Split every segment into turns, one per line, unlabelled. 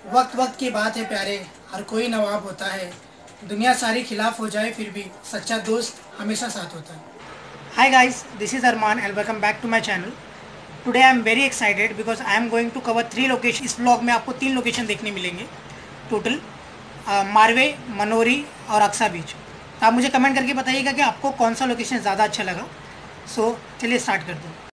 वक्त वक्त की बात है प्यारे, हर कोई नवाब होता है। दुनिया सारी खिलाफ हो जाए फिर भी सच्चा दोस्त हमेशा साथ होता है। Hi guys, this is Arman and welcome back to my channel. Today I am very excited because I am going to cover 3 location. इस ब्लॉग में आपको 3 लोकेशन देखने मिलेंगे टोटल, मारवे, मनोरी और अक्सा बीच। तो आप मुझे कमेंट करके बताइएगा कि आपको कौन सा लोकेशन ज़्यादा अच्छा लगा। सो चलिए स्टार्ट करते हैं।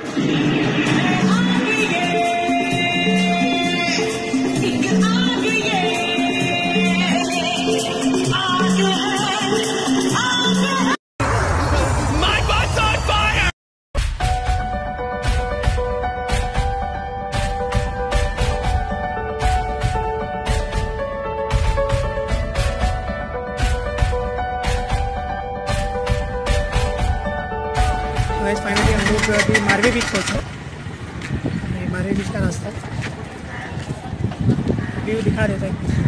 फाइनली हम लोग अभी मारवे बीच पहुँचे। मारवे बीच का रास्ता व्यू दिखा देता है।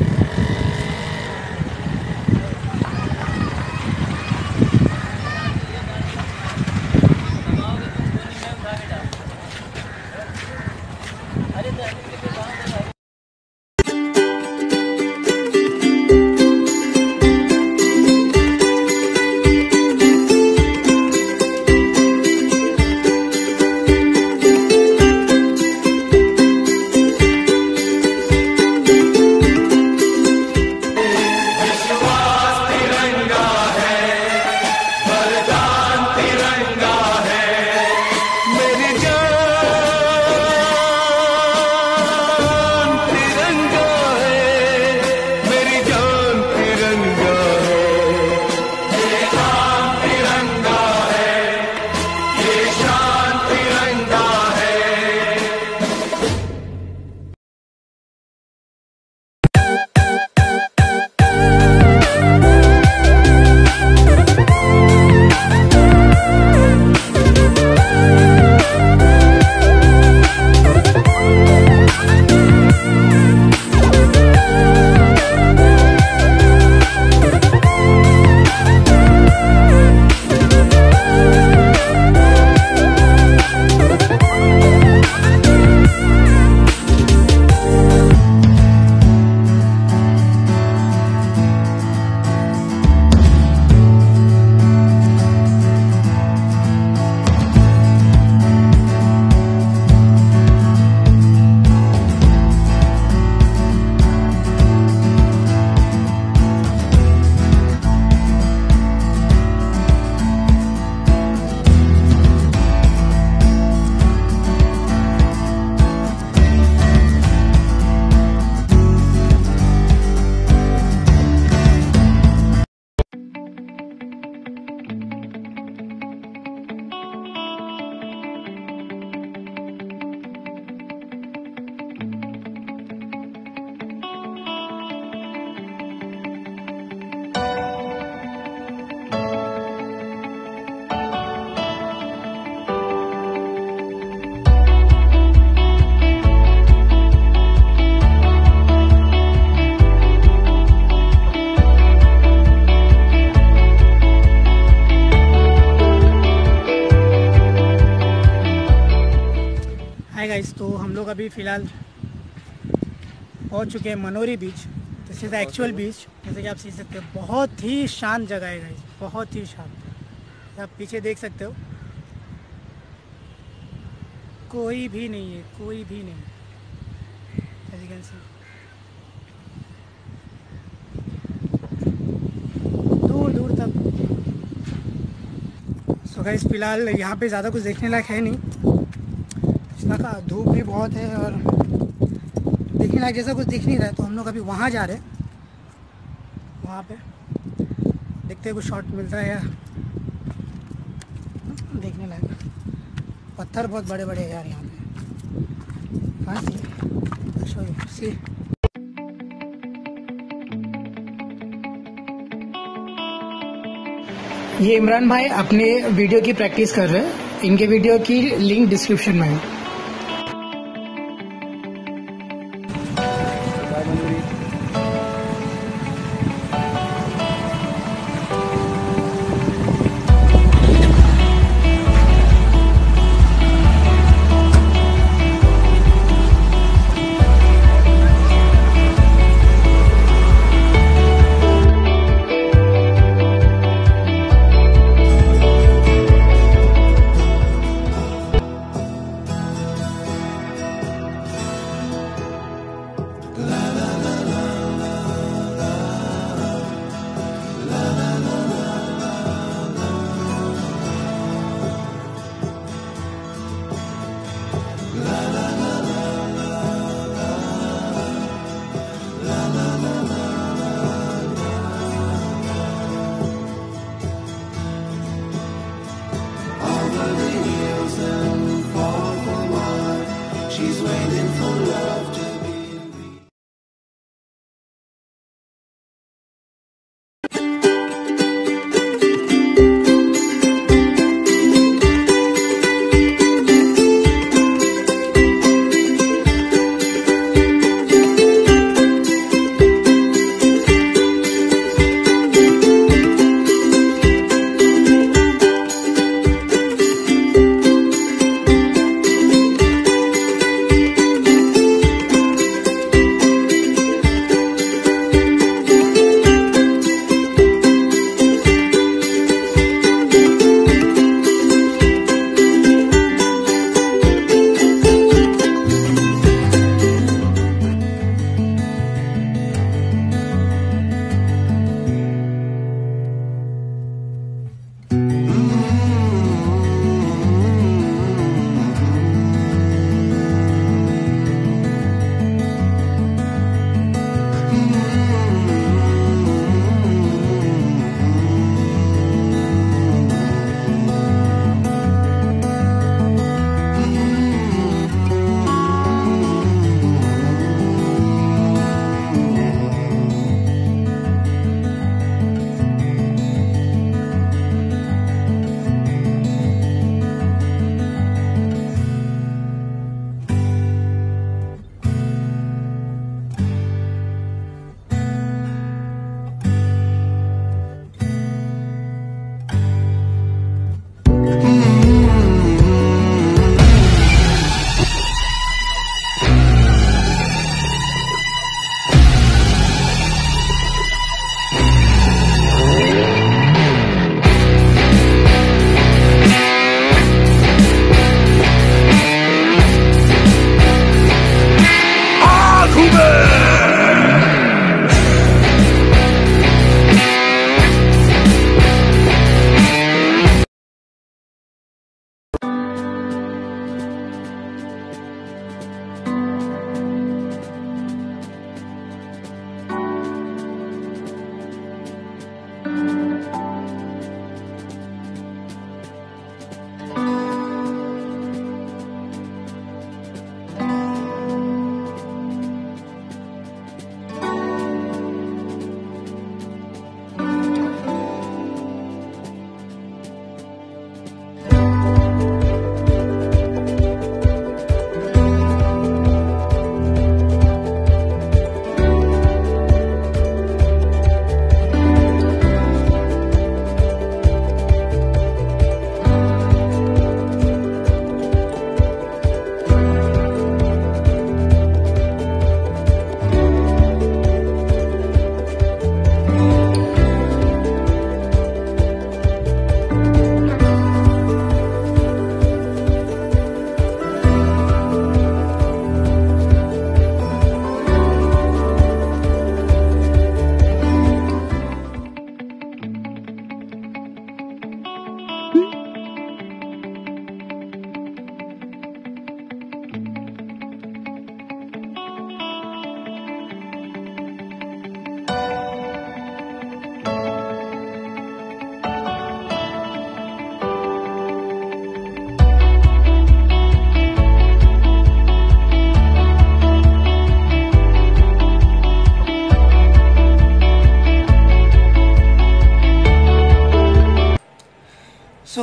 हाय गाइस, तो हम लोग अभी फ़िलहाल पहुंच चुके हैं Manori beach. This is actual beach. जैसे कि आप सीख सकते हो, बहुत ही शांत जगह है गाइस, बहुत ही शांत। आप पीछे देख सकते हो, कोई भी नहीं है, कोई भी नहीं। As you can see, दूर दूर तक। सो गाइस, फ़िलहाल यहाँ पे ज़्यादा कुछ देखने लायक है नहीं। का धूप भी बहुत है और देखने लायक जैसा कुछ दिख नहीं रहा है। तो हम लोग अभी वहाँ जा रहे हैं। वहाँ पे देखते हैं कुछ शॉट मिलता है या देखने लायक। पत्थर बहुत बड़े बड़े हैं यार यहाँ पे। हाँ सी ये इमरान भाई अपने वीडियो की प्रैक्टिस कर रहे हैं। इनके वीडियो की लिंक डिस्क्रिप्शन में है।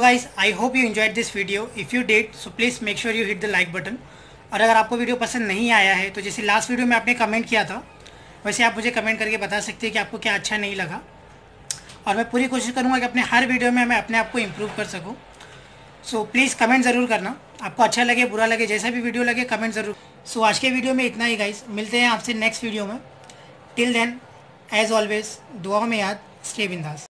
Guys, I hope you enjoyed this video. If you did so please make sure you hit the like button. और अगर आपको वीडियो पसंद नहीं आया है तो जैसे लास्ट वीडियो में आपने कमेंट किया था वैसे आप मुझे कमेंट करके बता सकते हैं कि आपको क्या अच्छा नहीं लगा. और मैं पूरी कोशिश करूँगा कि अपने हर वीडियो में मैं अपने आप को इम्प्रूव कर सकूँ. सो प्लीज़ कमेंट ज़रूर करना. आपको अच्छा लगे बुरा लगे जैसा भी वीडियो लगे कमेंट ज़रूर. सो आज के वीडियो में इतना ही गाइस. मिलते हैं आपसे नेक्स्ट वीडियो में. टिल देन एज ऑलवेज दुआ में याद. स्टे बिंदास.